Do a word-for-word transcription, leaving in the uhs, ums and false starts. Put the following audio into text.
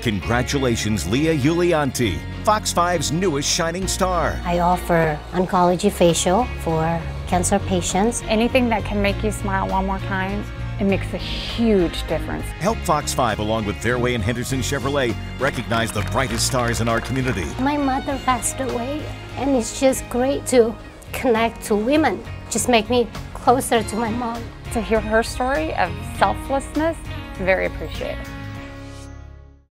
Congratulations, Leah Yulianti, Fox five's newest shining star. I offer oncology facial for cancer patients. Anything that can make you smile one more time, it makes a huge difference. Help Fox five, along with Fairway and Henderson Chevrolet, recognize the brightest stars in our community. My mother passed away, and it's just great to connect to women. Just make me closer to my mom. To hear her story of selflessness, very appreciated.